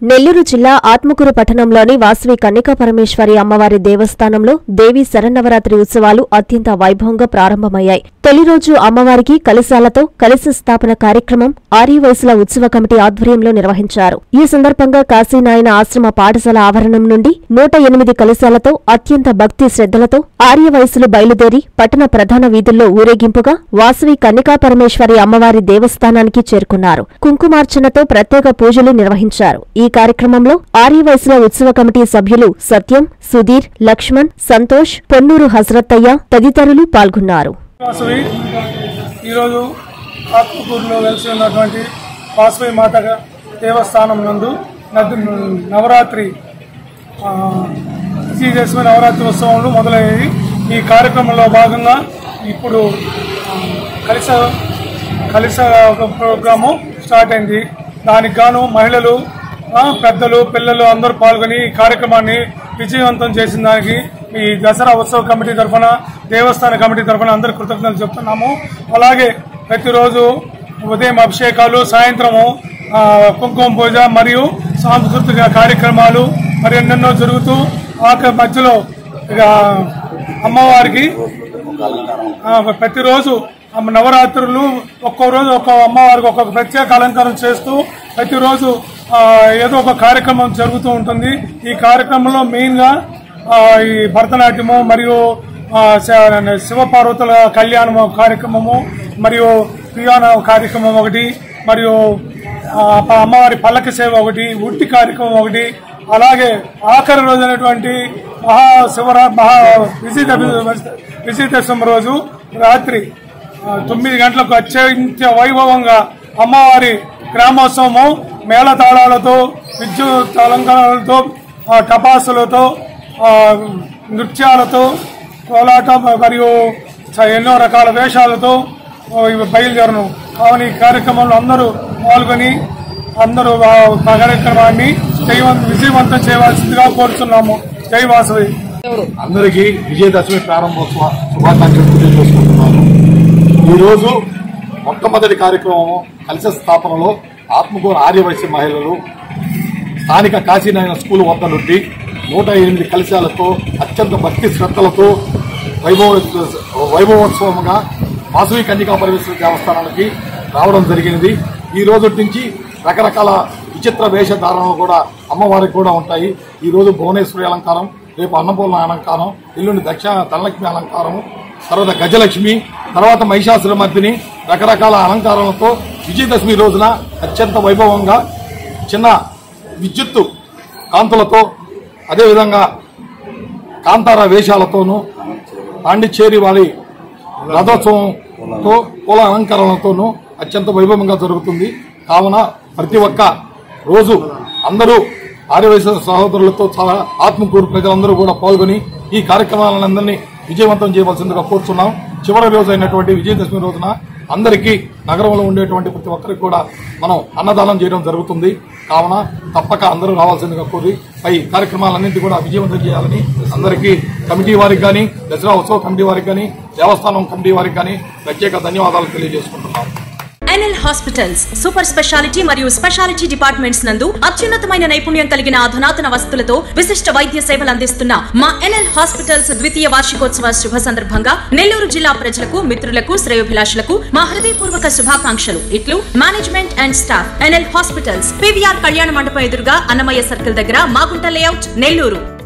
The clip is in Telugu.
నెల్లూరు జిల్లా ఆత్మకూరు పట్టణంలోని వాసవి కన్యకా పరమేశ్వరి అమ్మవారి దేవస్థానంలో దేవీ శరన్నవరాత్రి ఉత్సవాలు అత్యంత వైభవంగా ప్రారంభమయ్యాయి. తొలి రోజు అమ్మవారికి కలశాలతో కలశ స్థాపన కార్యక్రమం ఆర్యవైశ్యుల ఉత్సవ కమిటీ ఆధ్వర్యంలో నిర్వహించారు. ఈ సందర్భంగా కాశీనాయన ఆశ్రమ పాఠశాల ఆవరణం నుండి 108 కలశాలతో అత్యంత భక్తి శ్రద్ధలతో ఆర్యవైశ్యులు బయలుదేరి పట్టణ ప్రధాన వీధుల్లో ఊరేగింపుగా వాసవి కన్యకా పరమేశ్వరి అమ్మవారి దేవస్థానానికి చేరుకున్నారు. కుంకుమార్చనతో ప్రత్యేక పూజలు నిర్వహించారు. ఈ కార్యక్రమంలో ఆర్యవైశ్యుల ఉత్సవ కమిటీ సభ్యులు సత్యం, సుధీర్, లక్ష్మణ్, సంతోష్, పొన్నూరు హజరత్తయ్య తదితరులు పాల్గొన్నారు. ఈరోజు ఆత్మకూరులో వెలిసి ఉన్నటువంటి వాసవి మాత దేవస్థానం నందు నవరాత్రి విజయదశమి నవరాత్రి ఉత్సవాలు మొదలయ్యాయి. ఈ కార్యక్రమంలో భాగంగా ఇప్పుడు కలిస ప్రోగ్రాము స్టార్ట్ అయింది. దానికి గాను మహిళలు, పెద్దలు, పిల్లలు అందరూ పాల్గొని ఈ కార్యక్రమాన్ని విజయవంతం చేసిన దానికి ఈ దసరా ఉత్సవ కమిటీ తరఫున, దేవస్థాన కమిటీ తరఫున అందరు కృతజ్ఞతలు చెప్తున్నాము. అలాగే ప్రతిరోజు ఉదయం అభిషేకాలు, సాయంత్రము కుంకుమ పూజ మరియు సాంస్కృతిక కార్యక్రమాలు మరి ఎన్నెన్నో జరుగుతూ మధ్యలో అమ్మవారికి ప్రతిరోజు నవరాత్రులు ఒక్కో రోజు ఒక్కో అమ్మవారికి ఒక్కొక్క ప్రత్యేక అలంకారం చేస్తూ ప్రతిరోజు ఏదో ఒక కార్యక్రమం జరుగుతూ ఉంటుంది. ఈ కార్యక్రమంలో మెయిన్ గా ఈ భరతనాట్యము మరియు శివపార్వతుల కళ్యాణం కార్యక్రమము మరియు పియానో కార్యక్రమం ఒకటి, మరియు అమ్మవారి పల్లకి సేవ ఒకటి, ఉట్టి కార్యక్రమం ఒకటి, అలాగే ఆఖరి రోజు అయినటువంటి విజయదశమి రోజు రాత్రి 9 గంటలకు అత్యంత వైభవంగా అమ్మవారి గ్రామోత్సవము మేళతాళాలతో, విద్యుత్ అలంకరణలతో, టపాసులతో, నృత్యాలతో, కోలాట మరియు ఎన్నో రకాల వేషాలతో బయలుదేరను. కావున ఈ కార్యక్రమంలో అందరూ పాల్గొని అందరూ కార్యక్రమాన్ని విజయవంతం చేయవలసిందిగా కోరుతున్నాము. జై వాసవి. అందరికీ విజయదశమి ప్రారంభోత్సవ శుభాకాంక్షలు తెలియజేసుకుంటున్నాను. ఈరోజు మొట్టమొదటి కార్యక్రమం కలశ స్థాపనలో ఆత్మకూరు ఆర్యవైశ్య మహిళలు స్థానిక కాశీనాయన స్కూల్ వద్ద నుండి 108 కలశాలతో అత్యంత భక్తి శ్రద్ధలతో వైభవోత్సవంగా వాసవి కన్యకా పరమేశ్వరి దేవస్థానానికి రావడం జరిగినది. ఈ రోజు నుంచి రకరకాల విచిత్ర వేషధారణలు కూడా అమ్మవారికి కూడా ఉంటాయి. ఈ రోజు భువనేశ్వరి అలంకారం, రేపు అన్నపూర్ణ అలంకారం, ఎల్లుండి ధనలక్ష్మి అలంకారం, తర్వాత గజలక్ష్మి, తర్వాత మహిషాసురమర్దిని, రకరకాల అలంకారాలతో విజయదశమి రోజున అత్యంత వైభవంగా చిన్న విద్యుత్తు కాంతులతో, అదేవిధంగా కాంతార వేషాలతోనూ, పాండిచ్చేరి వారి రథోత్సవంతో, పూల అలంకరణలతోనూ అత్యంత వైభవంగా జరుగుతుంది. కావున ప్రతి ఒక్క రోజు అందరూ ఆర్యవైశ్య సహోదరులతో ఆత్మకూరు ప్రజలందరూ కూడా పాల్గొని ఈ కార్యక్రమాలందరినీ విజయవంతం చేయవలసిందిగా కోరుతున్నాం. చివరి రోజు అయినటువంటి విజయదశమి రోజున అందరికీ నగరంలో ఉండేటువంటి ప్రతి ఒక్కరికి కూడా మనం అన్నదానం చేయడం జరుగుతుంది. కావున తప్పక అందరూ రావాల్సిందిగా కోరి పై కార్యక్రమాలన్నింటి కూడా విజయవంతం చేయాలని అందరికీ కమిటీ వారికి కానీ, దసరా ఉత్సవ కమిటీ వారికి కానీ, దేవస్థానం కమిటీ వారికి కానీ ప్రత్యేక ధన్యవాదాలు తెలియజేసుకుంటున్నాం. ఎన్ఎల్ హాస్పిటల్స్ సూపర్ స్పెషాలిటీ మరియు స్పెషాలిటీ డిపార్ట్మెంట్స్ నందు అత్యున్నతమైన నైపుణ్యం కలిగిన అధునాతన వసతులతో విశిష్ట వైద్య సేవలు అందిస్తున్న మా ఎన్ఎల్ హాస్పిటల్స్ ద్వితీయ వార్షికోత్సవ శుభ సందర్భంగా నెల్లూరు జిల్లా ప్రజలకు, మిత్రులకు, శ్రేయోభిలాషులకు మా హృదయపూర్వక శుభాకాంక్షలు. ఇట్లు management and staff. NL hospitals, PVR కళ్యాణ మండపం ఎదురుగా అన్నమయ్య సర్కిల్ దగ్గర, మాగుంట లేఅవుట్, నెల్లూరు.